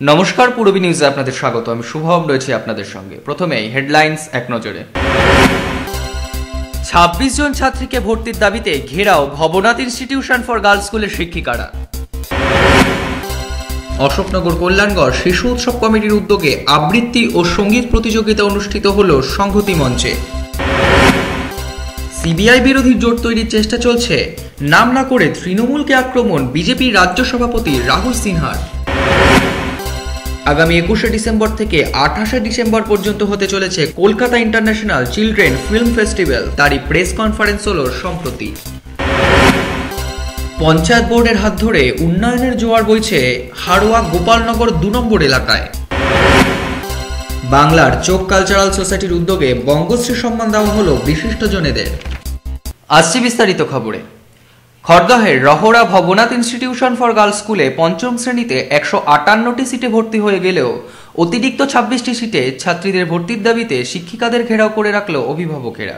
নমস্কার, পূরবী নিউজে আপনাদের স্বাগত। আমি শুভম রয়েছি আপনাদের সঙ্গে। প্রথমেই হেডলাইন্স এক নজরে। 26 জন ছাত্রীকে ভর্তির দাবিতে ঘেরাও ভবনাথ ইনস্টিটিউশন ফর গার্লস স্কুলের শিক্ষিকারা। অশোকনগর কল্যাণগড় শিশু উৎসব কমিটির উদ্যোগে আবৃত্তি ও সঙ্গীত প্রতিযোগিতা অনুষ্ঠিত হল সংহতি মঞ্চে। সিবিআই বিরোধী জোট তৈরির চেষ্টা চলছে, নাম না করে তৃণমূলকে আক্রমণ বিজেপির রাজ্য সভাপতি রাহুল সিনহার। আগামী 21শে ডিসেম্বর থেকে 28শে ডিসেম্বর পর্যন্ত হতে চলেছে Kolkata international children film festival, তারই প্রেস কনফারেন্স হল সম্প্রতি। পঞ্চায়েত বোর্ডের হাত ধরে উন্নয়নের জোয়ার বইছে হাড়োয়া গোপালনগর 2 নম্বর এলাকায়। বাংলার চোখ কালচারাল সোসাইটির উদ্যোগে বঙ্গশ্রী সম্মান দেওয়া হল বিশিষ্টজনেদের। আসছে বিস্তারিত খবরে। খড়দহের Rahara Bhabanath institution for girls স্কুলে পঞ্চম শ্রেণীতে 158টি সিটে ভর্তি হয়ে গেলেও অতিরিক্ত 26টি সিটে ছাত্রীদের ভর্তির দাবিতে শিক্ষিকাদের ঘেরাও করে রাখল অভিভাবকেরা।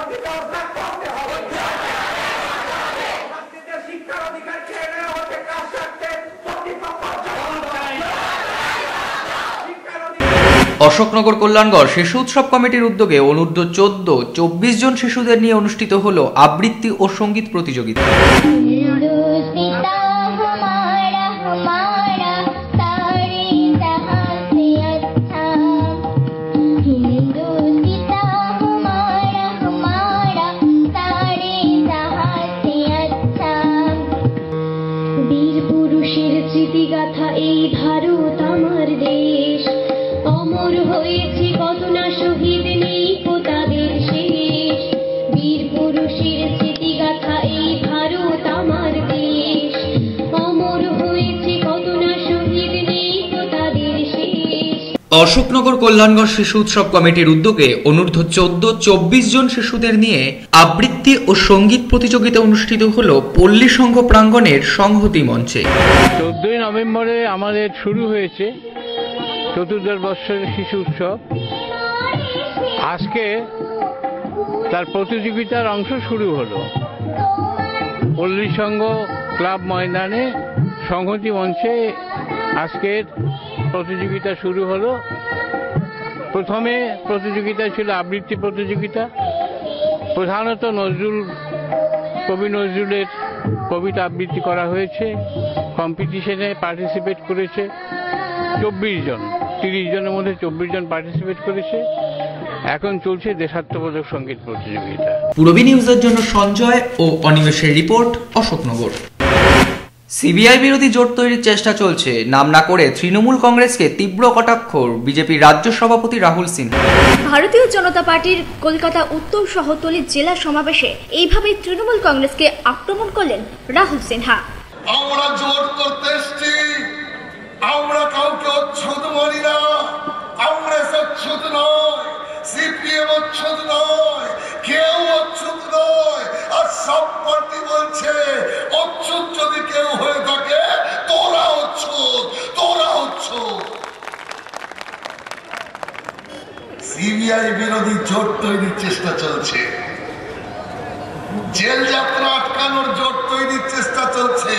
অশোকনগর কল্যাণগড় শিশু উৎসব কমিটির উদ্যোগে অনূর্ধ্ব 14-24 জন শিশুদের নিয়ে অনুষ্ঠিত হল আবৃত্তি ও সঙ্গীত প্রতিযোগিতা। বীর পুরুষের স্মৃতিগাথা এই ভারত আমার দেশ, অমর হয়েছে কত না শহীদ নেই তাদের শেষ। বীর পুরুষের স্মৃতিগাথা এই ভারত আমার দেশ, অমর হয়েছে কত না শহীদ নেই তাদের শেষ। অশোকনগর কল্যাণগড় শিশু উৎসব কমিটির উদ্যোগে অনূর্ধ্ব 14-24 জন শিশুদের নিয়ে আবৃত্তি ও সঙ্গীত প্রতিযোগিতা অনুষ্ঠিত হল পল্লী সংঘ প্রাঙ্গণের সংহতি মঞ্চে। 14 নভেম্বরে আমাদের শুরু হয়েছে চতুর্দশ বর্ষের শিশু উৎসব। আজকে তার প্রতিযোগিতার অংশ শুরু হলো পল্লী সংঘ ক্লাব ময়দানে সংহতি মঞ্চে। আজকের প্রতিযোগিতা শুরু হলো। প্রথমে প্রতিযোগিতা ছিল আবৃত্তি প্রতিযোগিতা। প্রধানত কবি নজরুলের কবিতা আবৃত্তি করা হয়েছে। কম্পিটিশনে পার্টিসিপেট করেছে 24 জন। 30 জনের মধ্যে 24 জন পার্টিসিপেট করেছে। এখন চলছে দেশাত্মবোধক সঙ্গীত প্রতিযোগিতা। পূরবী নিউজের জন্য সঞ্জয় ও অনিমেষের রিপোর্ট, অশোকনগর। সিবিআই বিরোধী জোট তৈরির চেষ্টা চলছে, নাম না করে তৃণমূল কংগ্রেসকে তীব্র কটাক্ষ বিজেপির রাজ্য সভাপতি রাহুল সিনহা। ভারতীয় জনতা পার্টির কলকাতা উত্তর শহরতলি জেলা সমাবেশে এইভাবেই তৃণমূল কংগ্রেসকে আক্রমণ করলেন রাহুল সিনহা। আমরা জোট করতে এসেছি, আমরা কাউকে অচ্ছুত মানি না। কংগ্রেস অচ্ছুত নয়, সিপিএম অচ্ছুত নয়, কেউ অচ্ছুত নয়। আর সব পার্টি বলছে অচ্ছুত যদি কেউ হয়ে থাকে তোরা অচ্ছুত, তোরা অচ্ছুত। সিবিআই বিরোধী জোট তৈরির চেষ্টা চলছে, জেল যাত্রা আটকানোর জোট তৈরির চেষ্টা চলছে।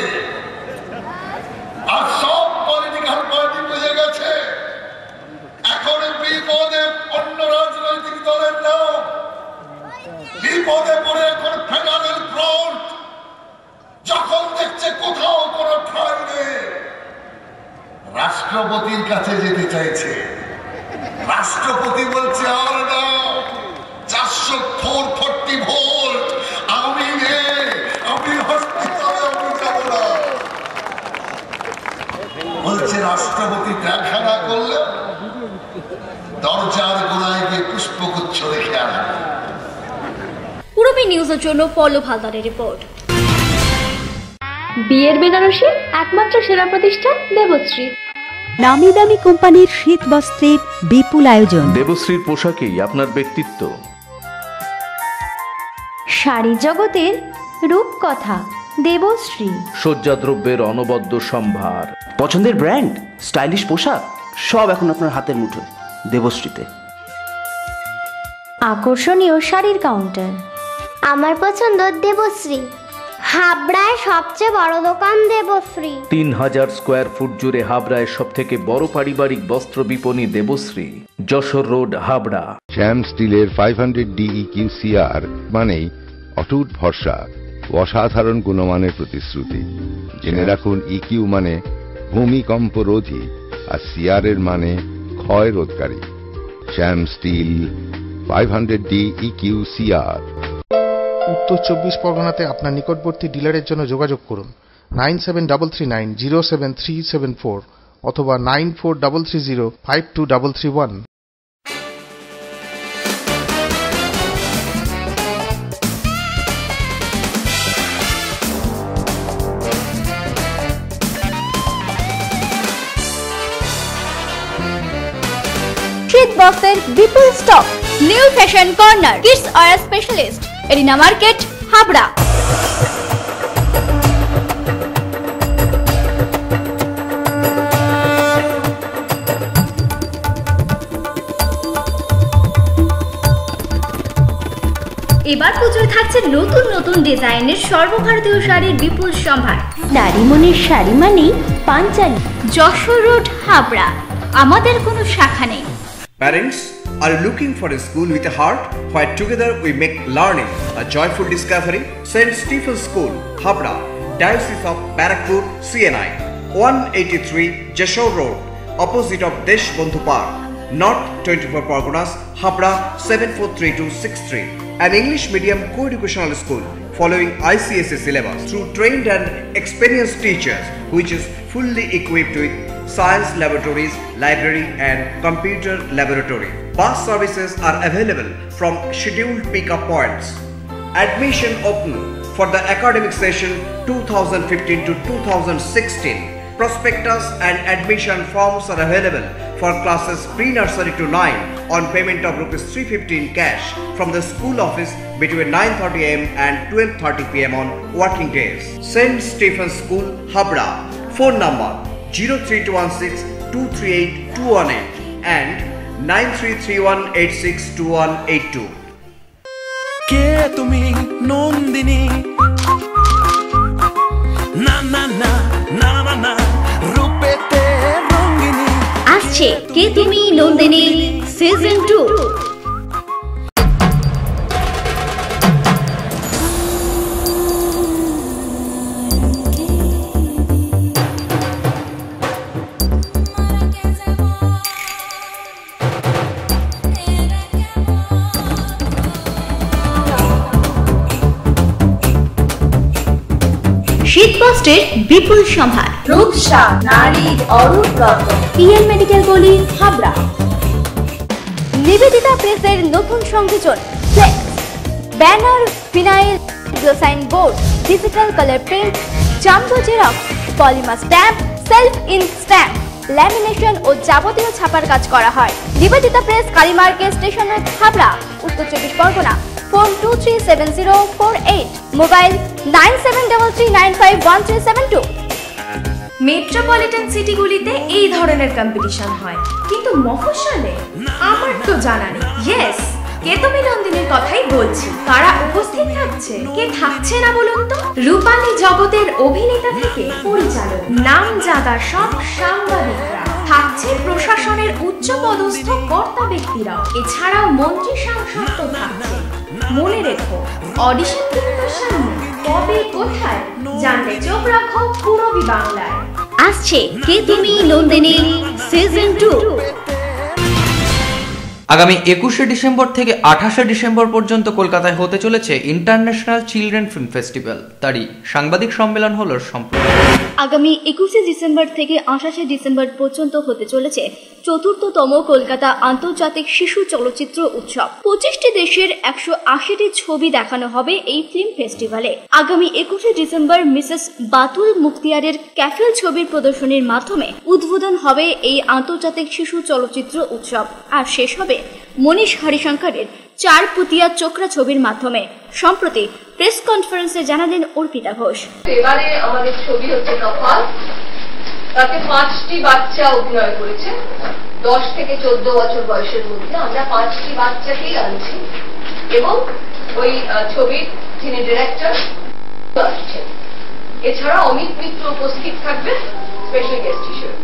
আর সব পলিটিক্যাল পার্টি বুঝে গেছে এখন বিপদে অন্য রাজনৈতিক দলের নাম, বিপদে পড়ে এখন ফেডারেল ফ্রন্ট যখন দেখছে কোথাও কোনো ঠাঁই নেই, রাষ্ট্রপতির কাছে যেতে চাইছে। রাষ্ট্রপতি বলছে আর না, 440 ভোল্ট আমি আমি হসপিটালে আমি যাব না। বলছে রাষ্ট্রপতি দেখা না করলে দরজার গোড়ায় গিয়ে পুষ্পগুচ্ছ রেখে আসবে। পূরবী নিউজের জন্য পল্লব হালদারের রিপোর্ট। বিয়ের বেনারসি একমাত্র সেরা প্রতিষ্ঠান দেবশ্রী। নামি দামি কোম্পানির শীত বস্ত্রের বিপুল আয়োজন। দেবশ্রীর পোশাকেই আপনার ব্যক্তিত্ব। শাড়ি জগতের রূপকথা দেবশ্রী। সজ্জাদ্রব্যের অনবদ্য সম্ভার। পছন্দের ব্র্যান্ড, স্টাইলিশ পোশাক সব এখন আপনার হাতের মুঠোয় দেবশ্রীতে। আকর্ষণীয় শাড়ির কাউন্টার। আমার পছন্দ দেবশ্রী। হাবড়ায় সবচেয়ে বড় দোকান দেবশ্রী। 3000 স্কোয়ার ফুট জুড়ে হাবড়ায় সব থেকে বড় পারিবারিক বস্ত্র বিপণী দেবশ্রী, যশোর রোড, হাবড়া। শ্যাম স্টিলের 500 DEQCR মানেই অটুট ভরসা, অসাধারণ গুণমানের প্রতিশ্রুতি। জেনে রাখুন, EQ মানে ভূমিকম্প রোধী, আর CR এর মানে ক্ষয় রোধকারী। শ্যাম স্টিল 500 DEQCR। উত্তর 24 পরগনাতে আপনার নিকটবর্তী ডিলারের জন্য যোগাযোগ করুন 9733907374 অথবা 9433052331। শীত বস্ত্রের বিপুল stock, new fashion corner, kids wear specialist, arena market, Habra. এবার পুজোয় থাকছে নতুন নতুন ডিজাইনের সর্বভারতীয় শাড়ির বিপুল সম্ভার। নারী মনের শাড়ি মানেই পাঞ্চালী। যশোর রোড, হাবড়া। আমাদের কোনো শাখা নেই। Parents, are you looking for a school with a heart where together we make learning a joyful discovery? St. Stephen's School, Habra, Diocese of Barakpur, CNI, 183 Jashore Road, opposite of Desh Bondhu Park, North 24 Parganas, Habra 743263. An English medium co-educational school following ICSE syllabus through trained and experienced teachers, which is fully equipped with science laboratories, library and computer laboratory. Bus services are available from scheduled pick-up points. Admission open for the academic session 2015 to 2016. Prospectus and admission forms are available for classes pre-nursery to 9 on payment of ₹350 in cash from the school office between 9:30 am and 12:30 pm on working days. St. Stephen's School, Habra. Phone number 03216 238 218 and 9331862182. কে তুমি নন্দিনী? না না না না না না, রূপেতে রঙ্গিনী। আসছে কে তুমি Nandini season 2। শীতবস্ত্রের বিপুল সম্ভার, রূপসা নারীর অরূপ রত্ন, পিএল মেডিকেল গলি, হাবড়া। নিবেদিতা প্রেসের নতুন সংযোজন, flex, banner, phenyl, glow sign board, digital colour print, jumbo xerox, polymer stamp, self ink stamp, lamination ও যাবতীয় ছাপার কাজ করা হয়। Nivedita press, Kali market, station road, Habra, উত্তর 24 পরগনা। Phone 237048, mobile 9733951372। মেট্রোপলিটন সিটিগুলিতে এই ধরনের কম্পিটিশন হয়, কিন্তু মফস্বলে আমার তো জানা নেই। ইয়েস, কে তুমি নন্দিনীর কথাই বলছি। কারা উপস্থিত থাকছে, কে থাকছে না বলুন তো? রূপালী জগতের অভিনেতা থেকে পরিচালক, নামজাদা সব সাংবাদিকরা, থাকছে প্রশাসনের উচ্চ পদস্থ কর্তা ব্যক্তিরাও, এছাড়াও মন্ত্রী সাংসদ তো থাকছে। মনে রেখো, অডিশন কিন্তু সামনে, কবে কোথায় জানতে চোখ রাখো পূরবী বাংলায়। আসছে কে তুমি নন্দিনী সিজন 2। আগামী 21শে ডিসেম্বর থেকে 28শে ডিসেম্বর পর্যন্ত কলকাতায় হতে চলেছে ইন্টারন্যাশনাল চিলড্রেন ফিল্ম ফেস্টিভ্যাল। তারই সাংবাদিক সম্মেলন হলো সম্প্রতি। আগামী 21শে ডিসেম্বর থেকে 28শে ডিসেম্বর পর্যন্ত হতে চলেছে ৪র্থতম কলকাতা আন্তর্জাতিক শিশু চলচ্চিত্র উৎসব। 25টি দেশের 180টি ছবি দেখানো হবে এই ফিল্ম ফেস্টিভ্যালে। আগামী 21শে ডিসেম্বর মিসেস বাতুল মুখতিয়ারের ক্যাফেল ছবির প্রদর্শনীর মাধ্যমে উদ্বোধন হবে এই আন্তর্জাতিক শিশু চলচ্চিত্র উৎসব, আর শেষ হবে মনীষ হরিশঙ্করের 4 পুতিয়া চোখরা ছবির মাধ্যমে। সম্প্রতি প্রেস কনফারেন্সে জানালেন অর্পিতা ঘোষ। এবারে আমাদের ছবি হচ্ছে কপাল, তাতে 5টি বাচ্চা অভিনয় করেছে 10 থেকে 14 বছর বয়সের মধ্যে। আমরা 5টি বাচ্চাকেই আনছি এবং ওই ছবির যিনি ডিরেক্টর আসছেন। এছাড়া অমিত মিত্র উপস্থিত থাকবে স্পেশাল গেস্ট হিসেবে,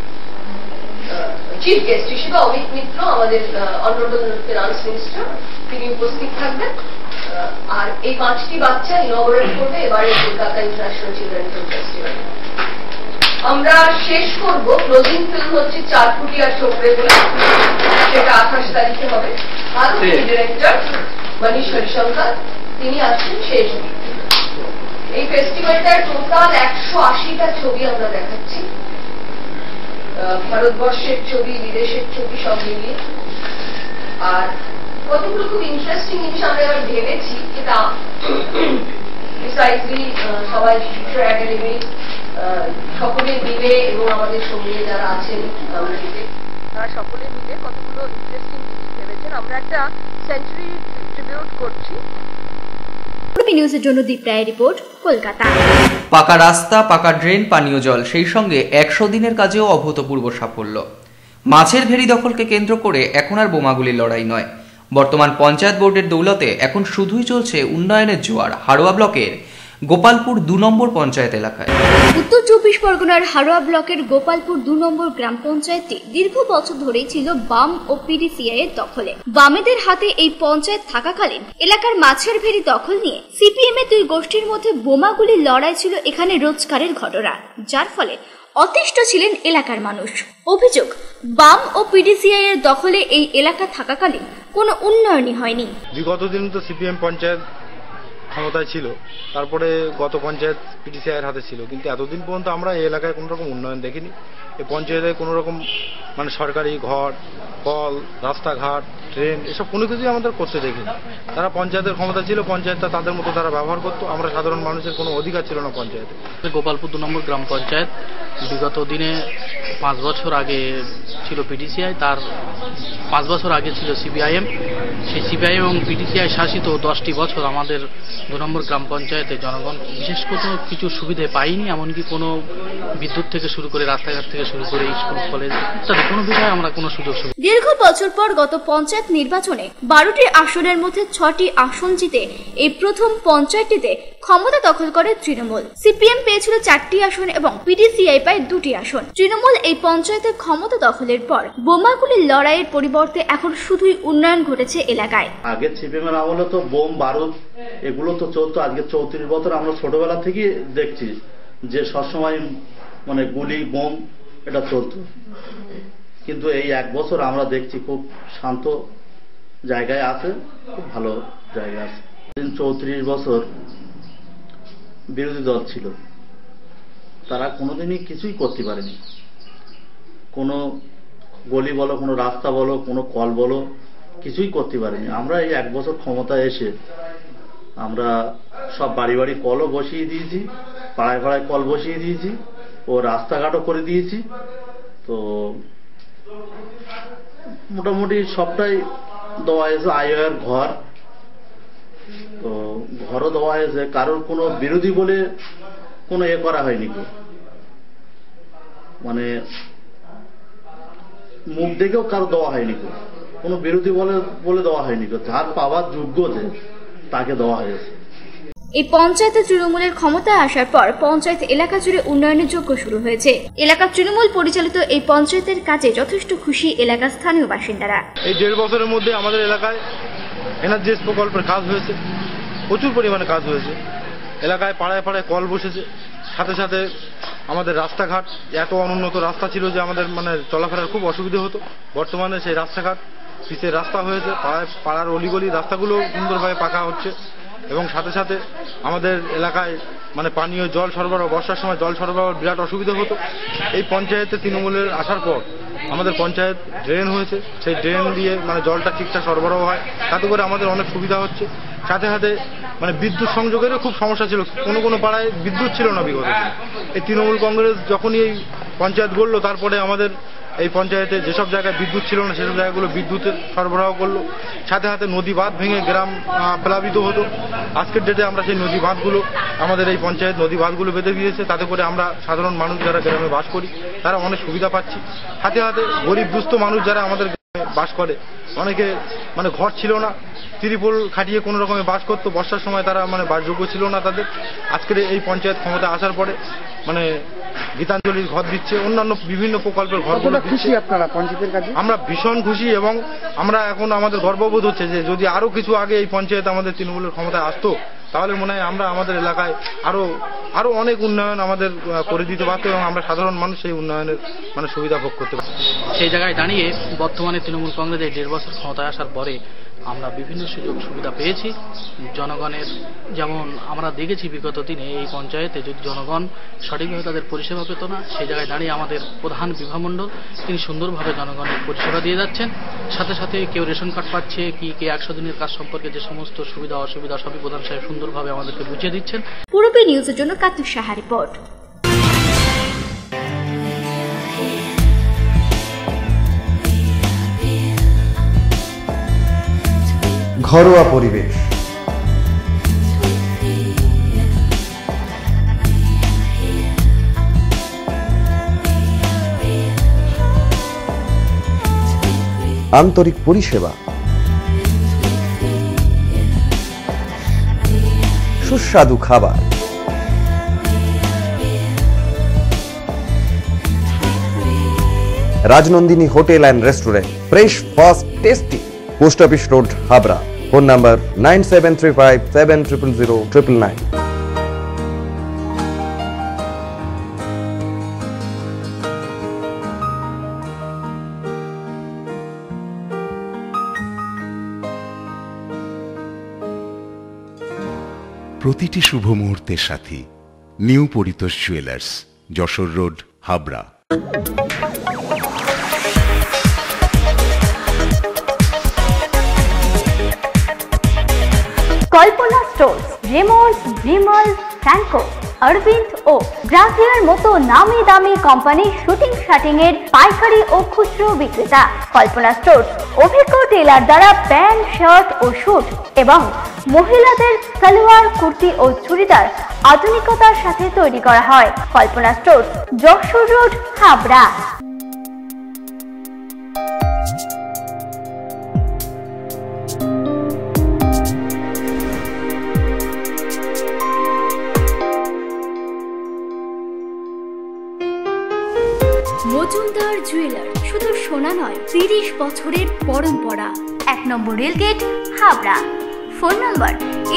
চিফ গেস্ট হিসেবে অমিত মিত্র আমাদের অনারেবল ফিনান্স মিনিস্টার, তিনি উপস্থিত থাকবেন। আর এই 5টি বাচ্চা ইনঅগারেট করবে এবারে Kolkata international children film festival. আমরা শেষ করব, ক্লোজিং ফিল্ম হচ্ছে 4 ফুটিয়া ছোকরে বলে, সেটা 28 তারিখে হবে। আর ডিরেক্টর মনীষ হরিশঙ্কর, তিনি আসছেন শেষ দিন। এই ফেস্টিভ্যালটার টোটাল 180টা ছবি আমরা দেখাচ্ছি, ভারতবর্ষের ছবি, বিদেশের ছবি সব মিলিয়ে। আর কতগুলো খুব ইন্টারেস্টিং জিনিস আমরা এবার ভেবেছি, এটা প্রিসাইজলি সবাই শিক্ষা একাডেমি সকলে মিলে এবং আমাদের সঙ্গে যারা আছেন তারা সকলে মিলে কতগুলো ইন্টারেস্টিং জিনিস ভেবেছেন। আমরা একটা সেঞ্চুরি ট্রিবিউট করছি। নিউজের জন্য দীপ রায়ের রিপোর্ট, কলকাতা। পাকা রাস্তা, পাকা ড্রেন, পানীয় জল, সেই সঙ্গে 100 দিনের কাজেও অভূতপূর্ব সাফল্য। মাছের ভেড়ি দখলকে কেন্দ্র করে এখন আর বোমাগুলির লড়াই নয়, বর্তমান পঞ্চায়েত বোর্ডের দৌলতে এখন শুধুই চলছে উন্নয়নের জোয়ার হাড়োয়া ব্লকের গোপালপুর 2 নম্বর পঞ্চায়েত এলাকায়। উত্তর 24 পরগনার হাড়োয়া ব্লকের গোপালপুর 2 নম্বর গ্রাম পঞ্চায়েতটি দীর্ঘ বছর ধরেই ছিল বাম ও পিডিসিআই এর দখলে। বামেদের হাতে এই পঞ্চায়েত থাকাকালীন এলাকার মাছের ভেড়ি দখল নিয়ে সিপিএম এর 2 গোষ্ঠীর মধ্যে বোমাগুলির লড়াই ছিল এখানে রোজকারের ঘটনা, যার ফলে অতিষ্ঠ ছিলেন এলাকার মানুষ। অভিযোগ, বাম ও পিডিসিআই এর দখলে এই এলাকা থাকাকালীন কোনো উন্নয়নই হয়নি। বিগত দিন তো সিপিএম পঞ্চায়েত ক্ষমতায় ছিল, তারপরে গত পঞ্চায়েত পিডিসিআই এর হাতে ছিল, কিন্তু এতদিন পর্যন্ত আমরা এই এলাকায় কোনো রকম উন্নয়ন দেখিনি। এই পঞ্চায়েতে কোনো রকম মানে সরকারি ঘর, কল, রাস্তাঘাট, ট্রেন এসব কোনো কিছুই আমাদের করতে দেখিনি। তারা পঞ্চায়েতের ক্ষমতা ছিল, পঞ্চায়েতটা তাদের মতো তারা ব্যবহার করতো, আমরা সাধারণ মানুষের কোনো অধিকার ছিল না পঞ্চায়েতে। গোপালপুর 2 নম্বর গ্রাম পঞ্চায়েত বিগত দিনে 5 বছর আগে ছিল পিডিসিআই, তার 5 বছর আগে ছিল সিপিআইএম। সেই সিপিআইএম এবং পিডিসিআই শাসিত 10টি বছর আমাদের 2 নম্বর গ্রাম পঞ্চায়েতে জনগণ বিশেষ কোনো কিছু সুবিধে পাইনি, এমনকি কোনো বিদ্যুৎ থেকে শুরু করে রাস্তাঘাট থেকে শুরু করে স্কুল কলেজ ইত্যাদি কোনো বিষয়ে আমরা কোনো সুযোগ সুবিধা। দীর্ঘ বছর পর গত পঞ্চায়েত নির্বাচনে 12টি আসনের মধ্যে 6টি আসন জিতে এই প্রথম পঞ্চায়েতটিতে ক্ষমতা দখল করে তৃণমূল। সিপিএম পেয়েছিল 4টি আসন এবং পিডিসিআই পায় 2টি আসন। তৃণমূল এই পঞ্চায়েতের ক্ষমতা দখলের পর বোমাগুলির লড়াইয়ের পরিবর্তে এখন শুধুই উন্নয়ন ঘটেছে এলাকায়। আগে সিপিএম এর আমলে তো বোম বারুদ এগুলো তো চলতো, আজকে 34 বছর আমরা ছোটবেলা থেকে দেখছি যে সবসময় মানে গুলি বোম এটা চলতো, কিন্তু এই 1 বছর আমরা দেখছি খুব শান্ত জায়গায় আছে, খুব ভালো জায়গায় আছে। 34 বছর বিরোধী দল ছিল, তারা কোনোদিনই কিছুই করতে পারেনি। কোনো গলি বলো, কোনো রাস্তা বলো, কোনো কল বলো, কিছুই করতে পারেনি। আমরা এই 1 বছর ক্ষমতায় এসে আমরা সব বাড়ি বাড়ি কলও বসিয়ে দিয়েছি, পাড়ায় পাড়ায় কল বসিয়ে দিয়েছি ও রাস্তাঘাটও করে দিয়েছি। তো মোটামুটি সবটাই দেওয়া হয়েছে। আইওর ঘর, তো ঘরও দেওয়া হয়েছে, কারোর কোনো বিরোধী বলে কোনো করা হয়নি, মানে মুখ দেখেও কারো দেওয়া হয়নি, কোনো বিরোধী বলে দেওয়া হয়নি, যার পাওয়ার যোগ্য যে তাকে দেওয়া হয়েছে। এই পঞ্চায়েতে তৃণমূলের ক্ষমতায় আসার পর পঞ্চায়েত এলাকা জুড়ে উন্নয়নের যজ্ঞ শুরু হয়েছে। এলাকার তৃণমূল পরিচালিত এই পঞ্চায়েতের কাজে যথেষ্ট খুশি এলাকার স্থানীয় বাসিন্দারা। এই 1.5 বছরের মধ্যে আমাদের এলাকায় এনআরজিএস প্রকল্পের কাজ হয়েছে, প্রচুর পরিমাণে কাজ হয়েছে। এলাকায় পাড়ায় পাড়ায় কল বসেছে, সাথে সাথে আমাদের রাস্তাঘাট, এত অনুন্নত রাস্তা ছিল যে আমাদের মানে চলাফেরার খুব অসুবিধা হতো। বর্তমানে সেই রাস্তাঘাট পিচের রাস্তা হয়েছে, পাড়ার অলিগলি রাস্তাগুলো সুন্দরভাবে পাকা হচ্ছে এবং সাথে সাথে আমাদের এলাকায় মানে পানীয় জল সরবরাহ, বর্ষার সময় জল সরবরাহ বিরাট অসুবিধা হতো। এই পঞ্চায়েতে তৃণমূলের আসার পর আমাদের পঞ্চায়েত ড্রেন হয়েছে, সেই ড্রেন দিয়ে মানে জলটা ঠিকঠাক সরবরাহ হয়, তাতে করে আমাদের অনেক সুবিধা হচ্ছে। সাথে সাথে মানে বিদ্যুৎ সংযোগেরও খুব সমস্যা ছিল, কোনো কোনো পাড়ায় বিদ্যুৎ ছিল না বিগত। এই তৃণমূল কংগ্রেস যখনই এই পঞ্চায়েত গড়লো, তারপরে আমাদের এই পঞ্চায়েতে যেসব জায়গায় বিদ্যুৎ ছিল না সেসব জায়গাগুলো বিদ্যুতের সরবরাহ করলো। সাথে সাথে নদী বাঁধ ভেঙে গ্রাম প্লাবিত হতো। আজকের ডেটে আমরা সেই নদী বাঁধগুলো, আমাদের এই পঞ্চায়েত নদী বাঁধগুলো বেঁধে দিয়েছে, তাতে করে আমরা সাধারণ মানুষ যারা গ্রামে বাস করি তারা অনেক সুবিধা পাচ্ছি। সাথে সাথে গরিব দুস্থ মানুষ যারা আমাদের গ্রামে বাস করে, অনেকে মানে ঘর ছিল না, ত্রিপল খাটিয়ে কোনো রকমে বাস করতো, বর্ষার সময় তারা মানে বাসযোগ্য ছিল না তাদের। আজকের এই পঞ্চায়েত ক্ষমতা আসার পরে মানে গীতাঞ্জলির ঘর দিচ্ছে, অন্যান্য বিভিন্ন প্রকল্পের ঘর খুশি আপনারা পঞ্চায়েতের কাছে? আমরা ভীষণ খুশি এবং আমরা এখন আমাদের গর্ববোধ হচ্ছে যে যদি আরো কিছু আগে এই পঞ্চায়েত আমাদের তৃণমূলের ক্ষমতায় আসতো তাহলে মনে হয় আমরা আমাদের এলাকায় আরো অনেক উন্নয়ন আমাদের করে দিতে পারতো এবং আমরা সাধারণ মানুষ সেই উন্নয়নের মানে সুবিধা ভোগ করতে পারতাম। সেই জায়গায় দাঁড়িয়ে বর্তমানে তৃণমূল কংগ্রেসের 1.5 বছর ক্ষমতায় আসার পরে আমরা বিভিন্ন সুযোগ সুবিধা পেয়েছি জনগণের। যেমন আমরা দেখেছি বিগত দিনে এই পঞ্চায়েতে যদি জনগণ সঠিকভাবে তাদের পরিষেবা পেত না, সেই জায়গায় দাঁড়িয়ে আমাদের প্রধান বিভামণ্ডল তিনি সুন্দরভাবে জনগণের পরিষেবা দিয়ে যাচ্ছেন। সাথে সাথে কেউ রেশন কার্ড পাচ্ছে কি, কে 100 দিনের কাজ সম্পর্কে যে সমস্ত সুবিধা অসুবিধা সবই প্রধান সাহেব সুন্দরভাবে আমাদেরকে বুঝিয়ে দিচ্ছেন। পূর্বী নিউজের জন্য কাতুর সাহা রিপোর্ট। ঘরোয়া পরিবেশ, আন্তরিক পরিষেবা, সুস্বাদু খাবার, Rajnandini hotel and restaurant, fresh, fast, tasty. Post office road, Habra. Phone number 9735700999। প্রতিটি শুভ মুহূর্তের সাথী new Paritosh jewellers, Jessore road, Habra. Kalpana stores, Raymonds, Vimal, Franco, Arvind ও গ্রাসিয়ার মতো নামি দামি কোম্পানির শুটিং শাটিং এর পাইকারি ও খুচরো বিক্রেতা। কল্পনা স্টোর্স অভিজ্ঞ টেলার দ্বারা প্যান্ট, শার্ট ও স্যুট এবং মহিলাদের সালোয়ার, কুর্তি ও চুড়িদার আধুনিকতার সাথে তৈরি করা হয়। Kalpana stores, Jessore road, Habra. Majumdar jeweller শুধু সোনা নয়, 30 বছরের পরম্পরা। 1 নম্বর রেলগেট, হাবড়া। ফোন নম্বর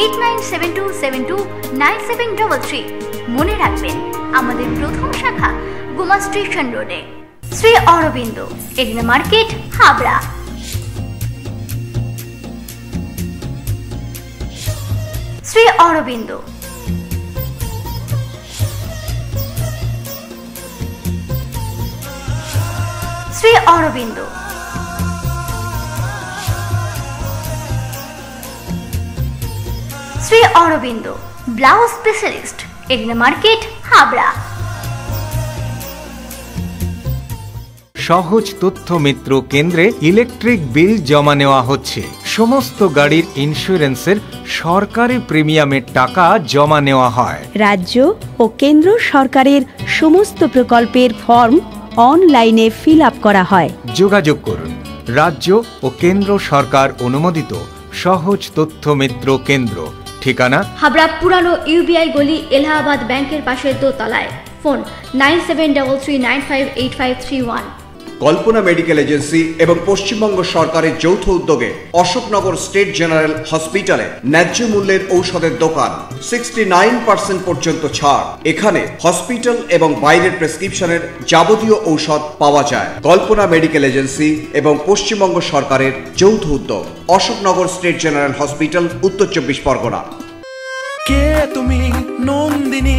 8972729733। মনে রাখবেন আমাদের প্রথম শাখা গোমা স্টেশন রোডে। Shri Aurobindo, arena market, Habra. Shri Aurobindo. Shri Aurobindo. Shri Aurobindo blouse specialist, arena market, Habra. সহজ তথ্য মিত্র কেন্দ্রে ইলেকট্রিক বিল জমা নেওয়া হচ্ছে। সমস্ত গাড়ির ইন্স্যুরেন্সের সরকারি প্রিমিয়ামের টাকা জমা নেওয়া হয়। রাজ্য ও কেন্দ্র সরকারের সমস্ত প্রকল্পের ফর্ম অনলাইনে ফিল আপ করা হয়। যোগাযোগ করুন রাজ্য ও কেন্দ্র সরকার অনুমোদিত সহজ তথ্য মিত্র কেন্দ্র। ঠিকানা হাবড়া পুরানো ইউবিআই গলি, এলাহাবাদ ব্যাংকের পাশে দোতলায়। ফোন 9733958531। কল্পনা মেডিকেল এজেন্সি এবং পশ্চিমবঙ্গ সরকারের যৌথ উদ্যোগে অশোকনগর স্টেট জেনারেল হসপিটালে ন্যায্য মূল্যের ঔষধের দোকান, 69% পর্যন্ত ছাড়। এখানে হসপিটাল এবং বাইরের প্রেসক্রিপশনের যাবতীয় ঔষধ পাওয়া যায়। কল্পনা মেডিকেল এজেন্সি এবং পশ্চিমবঙ্গ সরকারের যৌথ উদ্যোগ, অশোকনগর স্টেট জেনারেল হসপিটাল, উত্তর 24 পরগনা। কে তুমি নন্দিনী?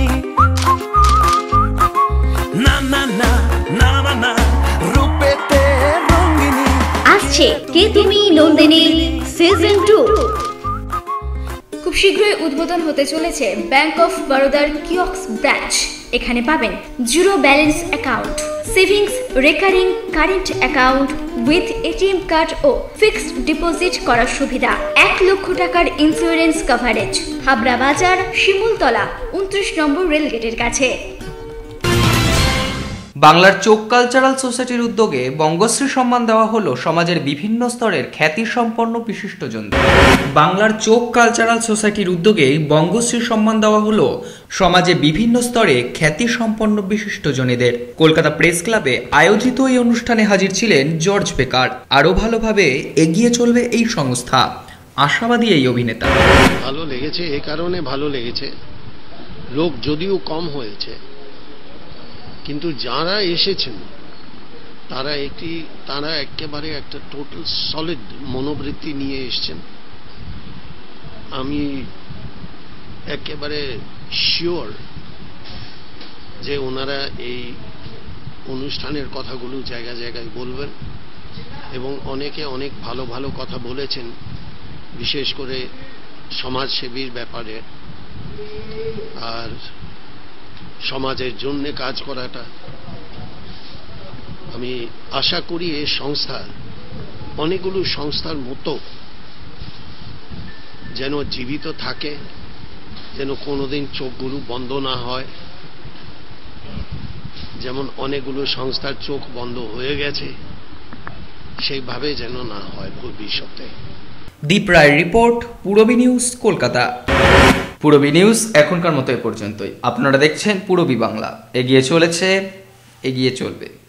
না না না না না না, রূপেতে রঙ্গিনী। আসছে কে তুমি নন্দিনী সিজন 2। খুব শীঘ্রই উদ্বোধন হতে চলেছে ব্যাংক অফ বরোদার কিয়ক্স ব্রাঞ্চ। এখানে পাবেন zero balance account, savings, recurring current account with ATM card ও ফিক্সড ডিপোজিট করার সুবিধা। 1 লক্ষ টাকার ইন্স্যুরেন্স কভারেজ। হাবড়া বাজার, শিমুলতলা, 29 নম্বর রেলগেটের কাছে। বাংলার চোখ কালচারাল সোসাইটির উদ্যোগে বঙ্গশ্রী সম্মান দেওয়া হলো সমাজের বিভিন্ন স্তরের খ্যাতিসম্পন্ন বিশিষ্টজনদের। বাংলার চোখ কালচারাল সোসাইটির উদ্যোগে বঙ্গশ্রী সম্মান দেওয়া হলো সমাজে বিভিন্ন স্তরে খ্যাতিসম্পন্ন বিশিষ্টজনেদের। কলকাতা প্রেস ক্লাবে আয়োজিত এই অনুষ্ঠানে হাজির ছিলেন জর্জ বেকার। আরো ভালোভাবে এগিয়ে চলবে এই সংস্থা, আশাবাদী এই অভিনেতা। ভালো লেগেছে, এই কারণে ভালো লেগেছে, লোক যদিও কম হয়েছে কিন্তু যারা এসেছেন তারা একেবারে একটা টোটাল সলিড মনোবৃত্তি নিয়ে এসেছেন। আমি একেবারে শিওর যে ওনারা এই অনুষ্ঠানের কথাগুলো জায়গায় জায়গায় বলবেন এবং অনেকে অনেক ভালো ভালো কথা বলেছেন, বিশেষ করে সমাজসেবীর ব্যাপারে আর সমাজের জন্য কাজ করাটা। আমি আশা করি এই সংস্থা অনেকগুলো সংস্থার মতো যেন জীবিত থাকে, যেন কোনোদিন চোখগুলো বন্ধ না হয়, যেমন অনেকগুলো সংস্থার চোখ বন্ধ হয়ে গেছে সেইভাবে যেন না হয় ভবিষ্যতে। Deep Roy report, Purabi news, Kolkata. Purabi news এখনকার মতো এ পর্যন্তই। আপনারা দেখছেন পূরবী বাংলা, এগিয়ে চলেছে, এগিয়ে চলবে।